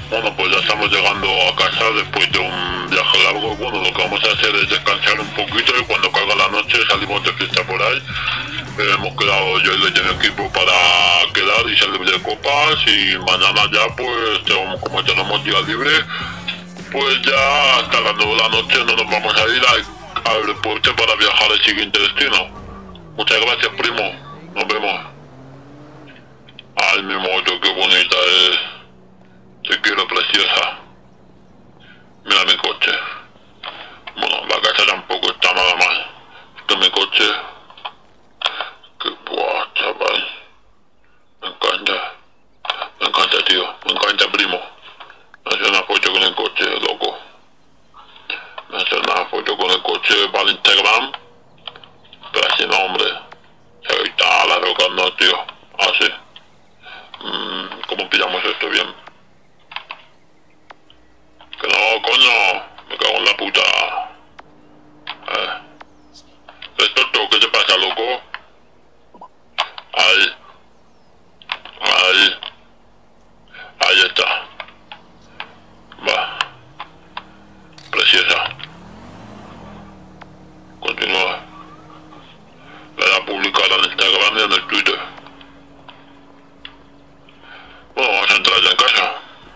Bueno, pues ya estamos llegando a casa después de un viaje largo. Bueno, lo que vamos a hacer es descansar un poquito y cuando caiga la noche salimos de fiesta por ahí. Hemos quedado yo y los del equipo para quedar y salir de copas y mañana ya pues como tenemos día libre, pues ya hasta las 9 de la noche no nos vamos a ir al aeropuerto para viajar al siguiente destino. Muchas gracias, primo. Nos vemos. Ay, mi moto, qué bonita es. Te quiero, preciosa. Mira mi coche. Bueno, la casa tampoco está nada mal. Que mi coche... Qué buah, chaval. Me encanta. Me encanta, tío. Me encanta, primo. Me hace una foto con el coche, loco. Me hace una foto con el coche para el Instagram. Pero así no, hombre. Se está la roca, no, tío. Así. ¿Cómo pillamos esto bien? Que no, coño. Me cago en la puta. ¿Esto es todo? ¿Qué te pasa, loco? Ahí. Ahí. Ahí está. Va. Preciosa. Continúa. Le da a publicar en Instagram y en el Twitter. Bueno, vamos a entrar ya en casa.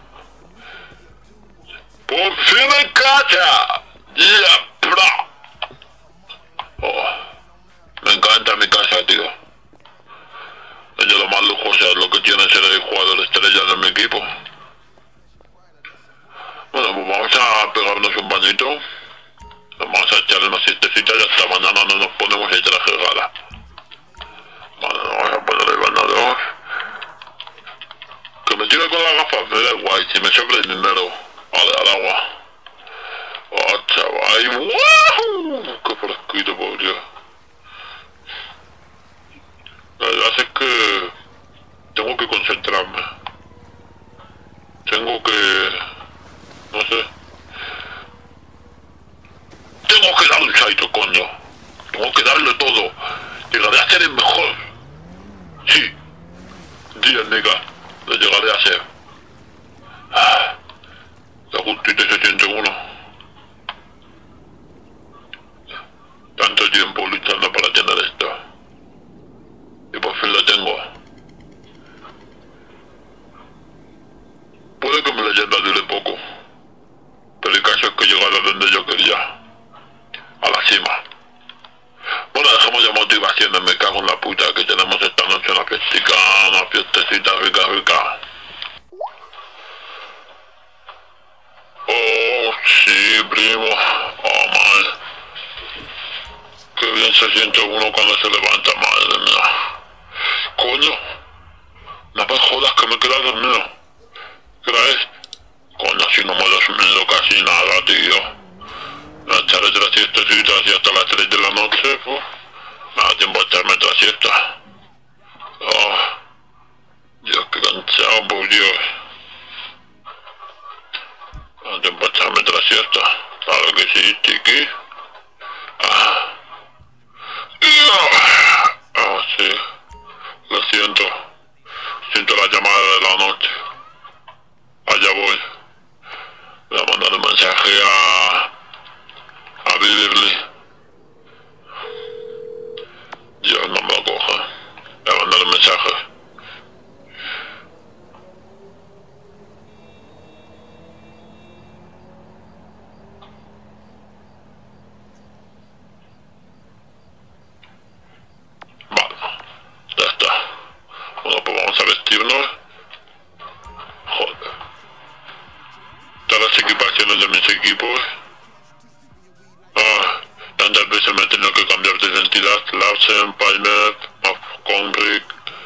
¡Por fin en casa! ¡Ya! ¡Pra! Oh, me encanta mi casa, tío. Es de lo más lujoso, es lo que tiene ser el jugador estrella de mi equipo. Bueno, pues vamos a pegarnos un bañito. Vamos a echarle una siestecita y hasta mañana no nos ponemos el traje gala. Vale, vamos a poner el bañador. Que me tire con las gafas, me da guay, si me sobra el dinero. Vale, al agua. Oh, chaval, ¡wow! Qué fresquito, por Dios. La verdad es que tengo que concentrarme. Tengo que... no sé. Tengo que darle un salto, coño. Tengo que darle todo. Llegaré a ser el mejor. Sí. Días, nega. Lo llegaré a ser. La justita se siente uno. Tanto tiempo luchando para tener esto. Y por fin lo tengo. Puede que mi leyenda dure poco. Pero el caso es que he llegado a donde yo quería. A la cima. Bueno, dejemos de motivaciones, me cago en la puta que tenemos esta noche una fiestica, una fiestecita rica, rica. Oh, sí, primo. Oh, mal. Qué bien se siente uno cuando se levanta, madre mía. Coño. No me jodas que me queda dormido. ¿Crees? Coño, si no me he dormido casi nada, tío. Me echaré 3 siestecitas y hasta las 3 de la noche, pues. Me da tiempo a echarme otra siesta. Oh. Dios, qué cansado, por Dios. Me da tiempo a echarme otra siesta. Claro que sí, chiqui. Sí. Lo siento. Siento la llamada de la noche. Allá voy. Voy a mandar un mensaje a Beverly. Dios, no me lo coja. Voy a mandar un mensaje. Vale. Ya está. Bueno, pues vamos a vestirnos. Joder. Todas las equipaciones de mis equipos. Tantas veces me he tenido que cambiar de identidad. Larsen, Paynet, Conric.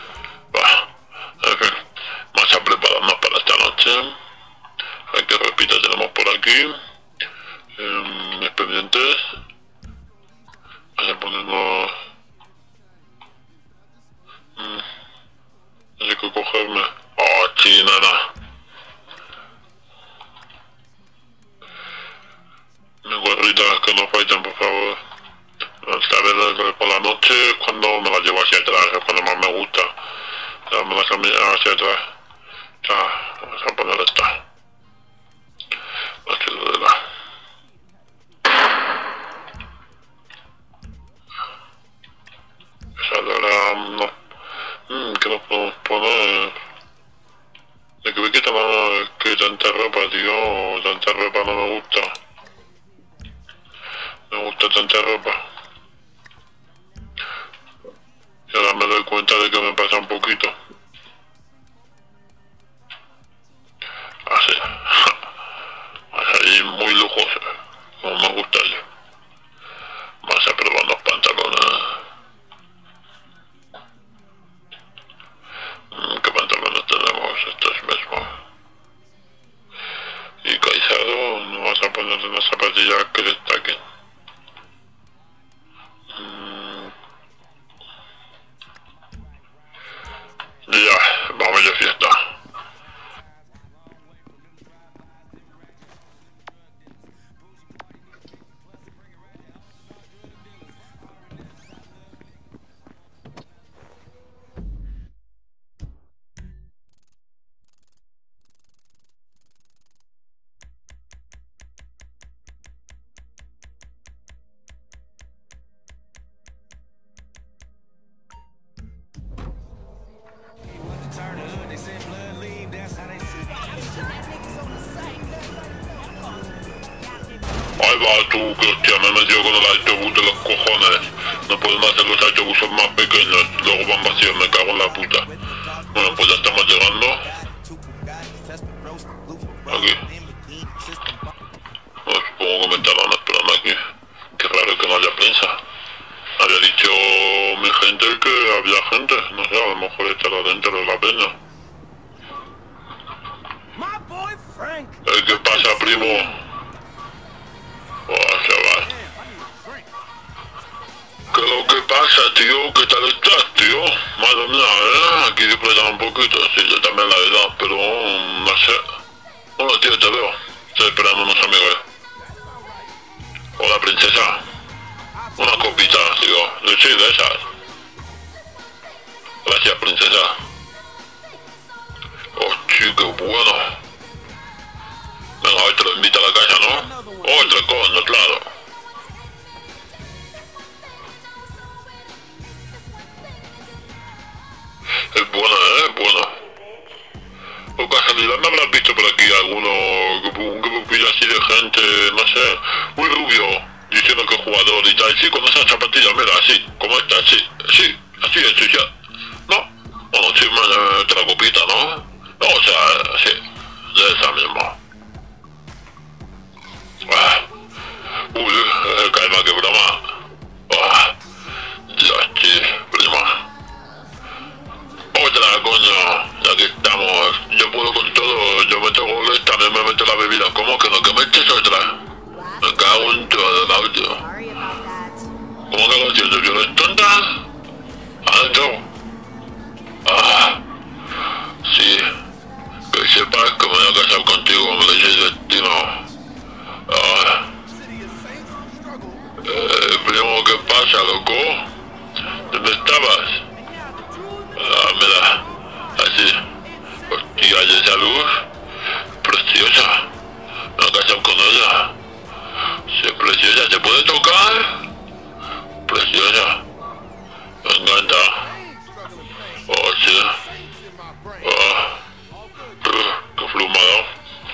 En fin. Vamos a prepararnos para esta noche. A ver qué repita tenemos por aquí. Expedientes. Vamos a ponernos... no sé qué cogerme. Oh, sí, nada. Mis gorritas que no faltan, por favor. Esta vez por la noche es cuando me las llevo hacia atrás, es cuando más me gusta. Ya me las cambio hacia atrás. Ya, vamos a poner esta. Aquí lo de la... Esa de la... no. ¿Qué nos podemos poner? De que vi que tanta ropa, tío. Tanta ropa no me gusta. Me gusta tanta ropa. Y ahora me doy cuenta de que me pasa un poquito. Así. Así muy lujoso. Como me gusta yo. Vamos a probar los pantalones. ¿Qué pantalones tenemos? Estos mismos. Y calzado, nos vamos a poner unas zapatillas que destaquen. Ya, vamos de fiesta. Ahí va tú, que hostia, me he metido con el autobús de los cojones. No podemos hacer los autobuses más pequeños, luego van vacíos, me cago en la puta. Bueno, pues ya estamos llegando. Aquí. Bueno, supongo que me estarán esperando aquí. Qué raro que no haya prensa. Había dicho mi gente que había gente, no sé, a lo mejor estará dentro de la peña. ¿Qué pasa, primo? Oh, chaval. ¿Qué es lo que pasa, tío? ¿Qué tal estás, tío? Madre mía, aquí disfrutan un poquito. Sí, yo también la verdad, pero no sé. Hola, tío, te veo. Estoy esperando unos amigos. Hola, princesa. Una copita, tío. Sí, de esas. Gracias, princesa. Oh, chico, qué bueno. Venga, hoy te lo invito a la casa, ¿no? Otro coño, claro. Es buena, es buena. Por casualidad me habrás visto por aquí un grupillo así de gente, no sé, muy rubio, diciendo que es jugador y tal. Sí, con esas zapatillas, mira, así, como esta, sí, así es, sí, ya. ¿No? Bueno, sí, otra copita, ¿no? No, o sea, sí, de esa misma. Calma, que broma. Ya, sí, prima. Otra, coño, ya que estamos. Yo puedo con todo, yo me toco esta, también me meto la bebida. ¿Cómo que no? ¿Que metes otra? Me cago en todo el audio. ¿Cómo que lo entiendo? ¿Yo no estoy tonta? ¿Alto? Sí. Que sepas que me voy a casar contigo, me lo dice el destino. Primo, ¿qué pasa, loco? ¿Dónde estabas? Mira, así. Hostia, y esa luz, preciosa. Me voy a casar con ella. Sí, preciosa, ¿se puede tocar? Preciosa. Me encanta. Oh, sí. Qué flumado.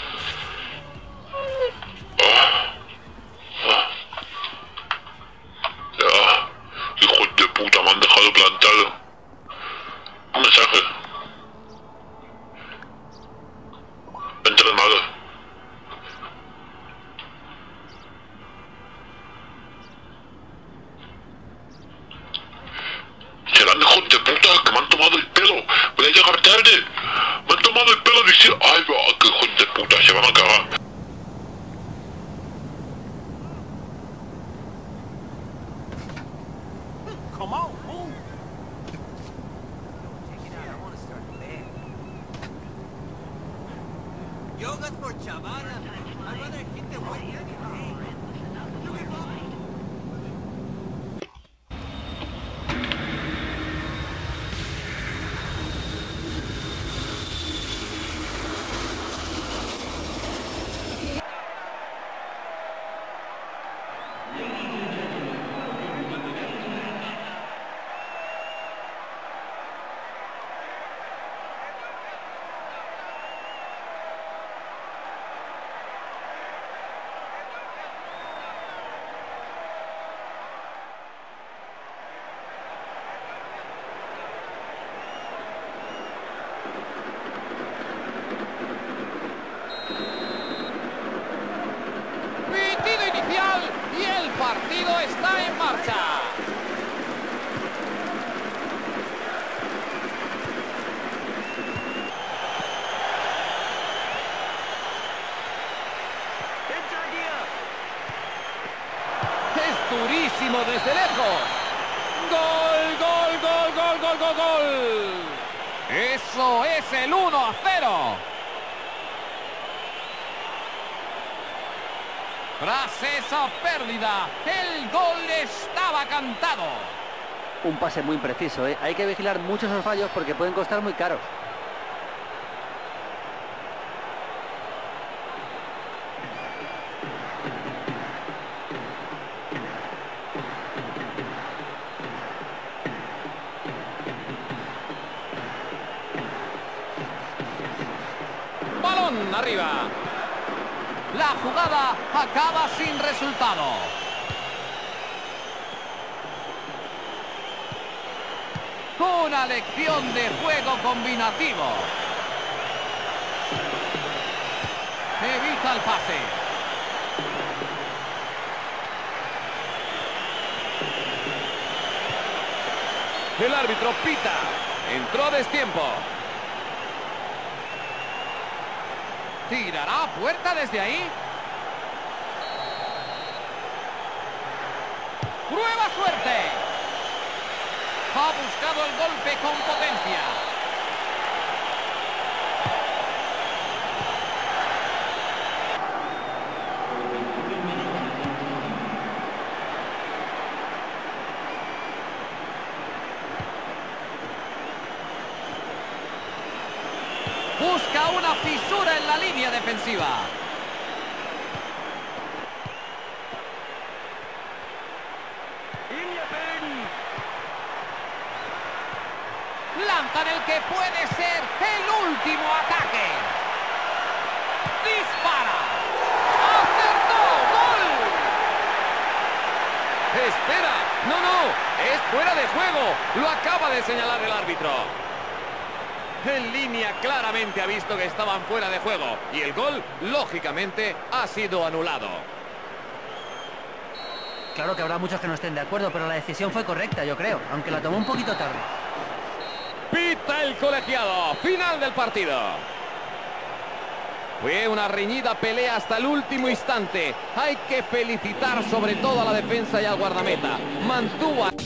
Hijos de puta, me han dejado plantado. Un mensaje. Entrenador. Serán hijos de puta que me han tomado el pelo. Voy a llegar tarde. Me han tomado el pelo diciendo, ay, va, que hijos de puta, se van a cagar. Come on, move. Yoga's for chavana. I'd rather hit the white clarísimo desde lejos. ¡Gol, gol, gol, gol, gol, gol, gol! ¡Eso es el 1-0! Tras esa pérdida, el gol estaba cantado. Un pase muy impreciso, ¿eh? Hay que vigilar mucho esos fallos porque pueden costar muy caros. Balón arriba. La jugada acaba sin resultado. Una lección de juego combinativo. Evita el pase. El árbitro pita. Entró a destiempo. ¿Tirará a puerta desde ahí? ¡Prueba suerte! Ha buscado el golpe con potencia. Busca una fisura en la línea defensiva. Lanzan el que puede ser el último ataque. ¡Dispara! ¡Acertó! ¡Gol! ¡Espera! ¡No! ¡Es fuera de juego! Lo acaba de señalar el árbitro. En línea claramente ha visto que estaban fuera de juego. Y el gol, lógicamente, ha sido anulado. Claro que habrá muchos que no estén de acuerdo, pero la decisión fue correcta, yo creo, aunque la tomó un poquito tarde. Pita el colegiado. Final del partido. Fue una reñida pelea hasta el último instante. Hay que felicitar sobre todo a la defensa y al guardameta. Mantuvo a...